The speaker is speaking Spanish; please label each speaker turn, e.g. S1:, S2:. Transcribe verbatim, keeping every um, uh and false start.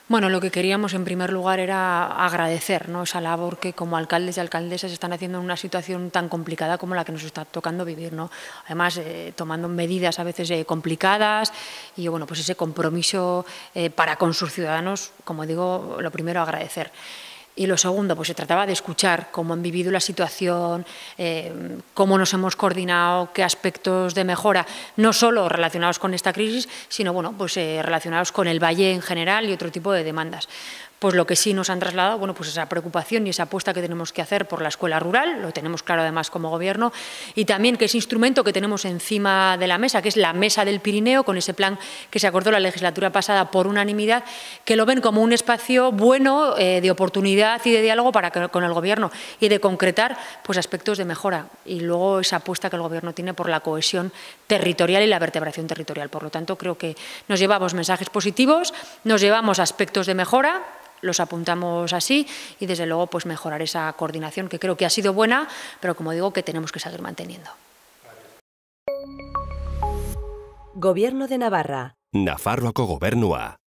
S1: Bueno, lo que queríamos en primer lugar era agradecer, ¿no?, esa labor que como alcaldes y alcaldesas están haciendo en una situación tan complicada como la que nos está tocando vivir, ¿no? Además, eh, tomando medidas a veces eh, complicadas y bueno, pues ese compromiso eh, para con sus ciudadanos, como digo, lo primero agradecer. Y lo segundo, pues se trataba de escuchar cómo han vivido la situación, eh, cómo nos hemos coordinado, qué aspectos de mejora, no solo relacionados con esta crisis, sino bueno, pues, eh, relacionados con el valle en general y otro tipo de demandas. Pues lo que sí nos han trasladado, bueno, pues esa preocupación y esa apuesta que tenemos que hacer por la escuela rural, lo tenemos claro además como Gobierno, y también que ese instrumento que tenemos encima de la mesa, que es la Mesa del Pirineo, con ese plan que se acordó la legislatura pasada por unanimidad, que lo ven como un espacio bueno eh, de oportunidad y de diálogo para que, con el Gobierno y de concretar pues, aspectos de mejora. Y luego esa apuesta que el Gobierno tiene por la cohesión territorial y la vertebración territorial. Por lo tanto, creo que nos llevamos mensajes positivos, nos llevamos aspectos de mejora, los apuntamos así y, desde luego, pues mejorar esa coordinación que creo que ha sido buena, pero, como digo, que tenemos que seguir manteniendo.
S2: Gobierno de Navarra.
S3: Nafarroako gobernua.